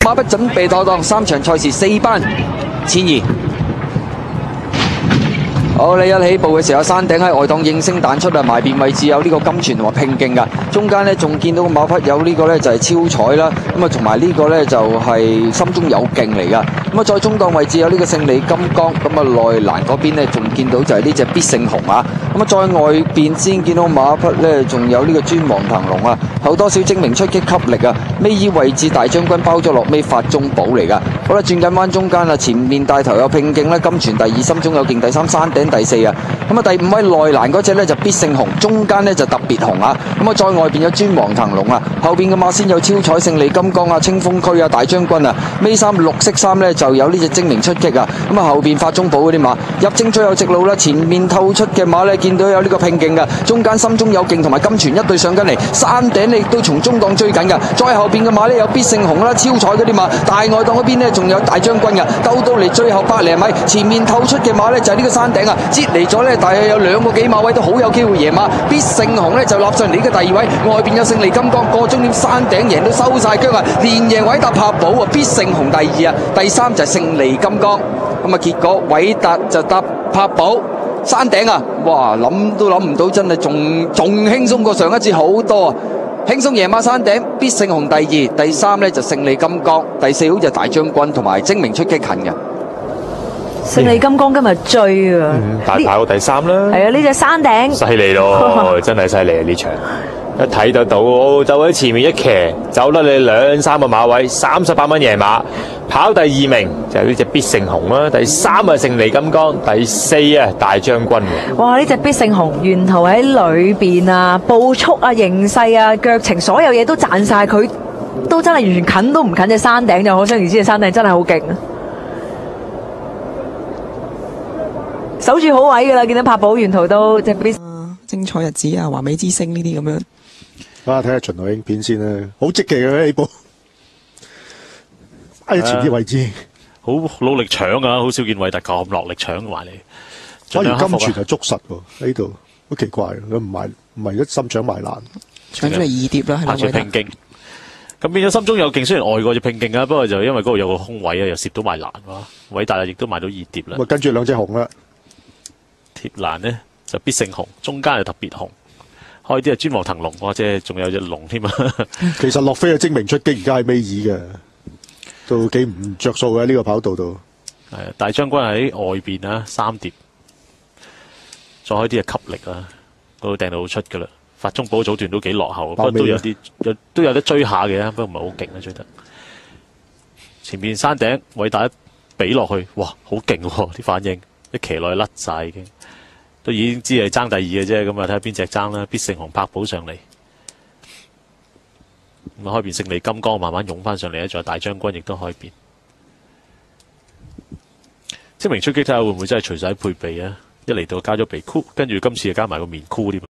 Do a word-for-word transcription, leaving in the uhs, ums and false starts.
馬不準備妥當，三場賽事四班千二。好，你一起步嘅時候，山頂喺外檔應聲彈出啊！埋邊位置有呢個金泉同埋拼勁噶，中間呢仲見到個馬匹有呢個呢就係超彩啦，咁啊同埋呢個呢就係心中有勁嚟噶。咁啊再中檔位置有呢個勝利金剛，咁啊內欄嗰邊呢仲見到就係呢隻必勝紅啊。咁啊再外邊先見到馬匹呢，仲有呢個專王騰龍啊，後多少精明出擊給力啊！尾二位置大將軍包咗落尾發中寶嚟噶。好啦，轉緊彎中間啊，前面帶頭有拼勁啦，金泉第二，心中有勁第三，山頂第四啊。咁啊第五位內欄嗰隻呢就必勝紅，中間呢就特別紅啊。咁啊再外邊有專王騰龍啊，後邊嘅馬先有超彩勝利金剛啊、清風區啊、大將軍啊。尾三綠色衫呢就有呢隻精明出擊啊。咁啊後邊發中寶嗰啲馬入正最後直路啦，前面透出嘅馬呢見到有呢個拼勁噶，中間心中有勁同埋金泉一對上緊嚟，山頂你都從中檔追緊噶。再後邊嘅馬呢有必勝紅啦、超彩嗰啲馬，大外檔嗰邊呢仲有大將軍噶，兜到嚟最後百零米，前面透出嘅馬呢就係呢個山頂啊，接嚟咗呢大約有兩個幾馬位都好有機會贏馬。必勝紅呢就立上嚟呢個第二位，外邊有勝利金剛過終點，山頂贏到收晒腳啊，連贏偉達柏寶啊，必勝紅第二啊，第三就係勝利金剛。咁啊結果偉達就搭柏寶。山頂啊，哇諗都諗唔到，真係仲仲輕鬆過上一次好多啊！輕鬆贏馬山頂，必勝紅第二，第三呢就勝利金剛，第四好似係大將軍同埋精明出擊近嘅。 勝利金剛今日追啊， 嗯、大跑第三啦。 係啊，呢隻山頂犀利咯，真係犀利啊！呢場一睇得到，就喺前面一騎，走得你兩三個馬位，三十八蚊贏馬。跑第二名就係呢隻必勝紅啦，第三啊勝利金剛，第四啊大將軍嘅。 哇！呢隻必勝紅沿途喺裏邊啊，步速啊、形勢啊、腳程，所有嘢都賺晒佢，都真係完全近都唔近隻山頂，就可想而知隻山頂真係好勁啊！守住好位噶啦，見到柏寶沿途都隻必精彩日子啊，華美之星呢啲咁樣。 啊，睇下巡邏影片先啦，好積極嘅呢部。喺前啲位置， 好努力搶啊！好少見偉達咁落力搶埋嚟。 反而金泉係捉實喎，呢度好奇怪，佢唔埋唔係一心搶埋欄， 搶咗嚟二碟啦， 拍住拼勁。咁變咗心中有勁，雖然外過隻拼勁啊，不過就因為嗰度有個空位啊，又攝到埋欄喎。偉達啊，亦都埋到二碟啦。 咁跟住兩隻紅啦， 貼欄呢就必勝紅，中間就特別紅。開啲係專王騰龍，或者仲有隻龍添啊。 其實洛飛嘅精明出擊而家係尾二嘅。都幾唔着數嘅呢個跑道度。 係啊，大將軍喺外邊啊，三碟，再開啲係吸力啊，嗰度掟到好出噶啦。發中寶早段都幾落後，不過都有啲有都有得追下嘅，不過唔係好勁啊追得。前面山頂偉達一比落去，哇，好勁喎啲反應，一騎落去甩晒已經，都已經知係爭第二嘅啫。咁啊睇下邊隻爭啦，必勝紅柏寶上嚟。咁啊，開邊勝利金剛慢慢湧翻上嚟咧，仲有大將軍亦都開邊。精明出擊睇下會唔會真係除晒配備啊！一嚟到加咗鼻箍，跟住今次又加埋個面箍添。